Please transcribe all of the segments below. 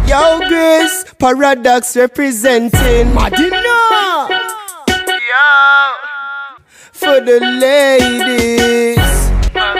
Yo, Grace, Paradox representing Madina. Yo, For the ladies. my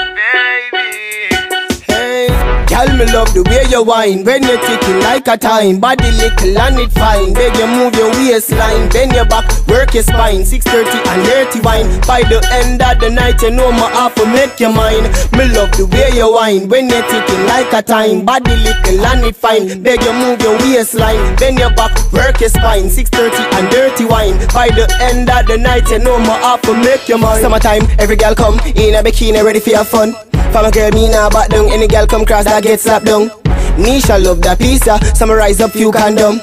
baby. Hey, girl, me love the way you whine when you're ticking like a time. Body little and it fine. Beg you move your waistline, bend your back, work your spine. 6:30 and dirty wine. By the end of the night, you know my half will make your mind. Me love the way you whine when you're ticking like a time. Body little and it fine. Beg you move your waistline, bend your back, work your spine. 6:30 and dirty wine. By the end of the night, you know my half will make your mind. Summertime, every girl come in a bikini ready for your fun. For my girl, me nah back down. Any girl come cross that get slapped down. Nisha love that pizza, summarize up few condom.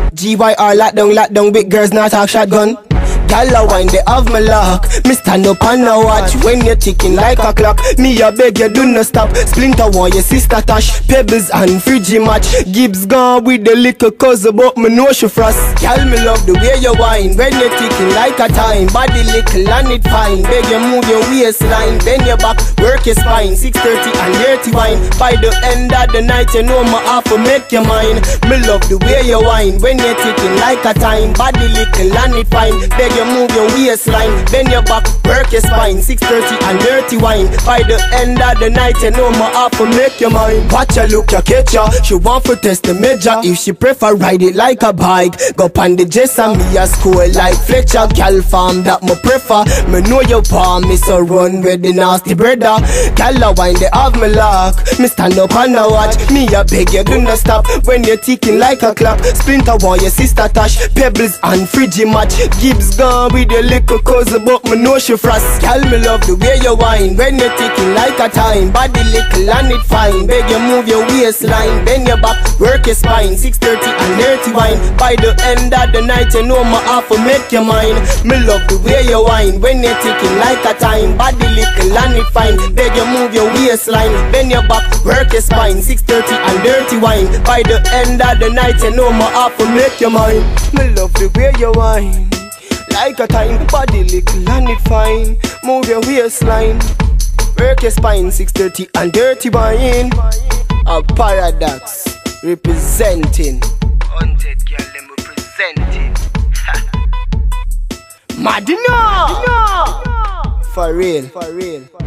GYR lockdown, big girls not talk shotgun. Gyal a wine, they have my luck. Me stand up and a watch when you're ticking like a clock. Me a beg you do not stop. Splinter one, your sister Tash. Pebbles and Fridgy match. Gibbs gone with the little cousin, but me know she frost. Gyal, me love the way you wine when you're ticking like a time. Body little and it fine. Beg you move your waistline, bend your back, work your spine. 6:30 and dirty wine. By the end of the night, you know my half will make your mind. Me love the way you wine when you're ticking like a time. Body little and it fine. Beg you move your waistline, bend your back, work your spine. 6:30 and dirty wine. By the end of the night, you know my half will make your mind. Watch her look, you catch her. She want to test the major. If she prefer ride it like a bike, go pan the Jess and me a school like Fletcher. Gal farm that me prefer. Me know your palm, me so run with the nasty brother. Gal a wine, they have me lock. Me stand up and a watch. Me a beg you do not stop when you're ticking like a clock. Splinter one, your sister Tash. Pebbles and Fridgy match. Gibbs gone with your little cousin, but me know she frost. Girl, me love the way you whine when you're ticking like a time. Body little and it fine. Beg you move your waistline, bend your back, work your spine. 6:30 and dirty wine. By the end of the night, you know my half will make your mind. Me love the way you whine when you're ticking like a time. Body little and it fine. Beg you move your waistline, bend your back, work your spine. 6:30 and dirty wine. By the end of the night, you know my half will make your mind. Me love the way you whine like a time, body little and it fine. Move your waistline, work your spine. 6:30 and dirty wine. A Paradox representing. Haunted girl, them representing. Madina. For real.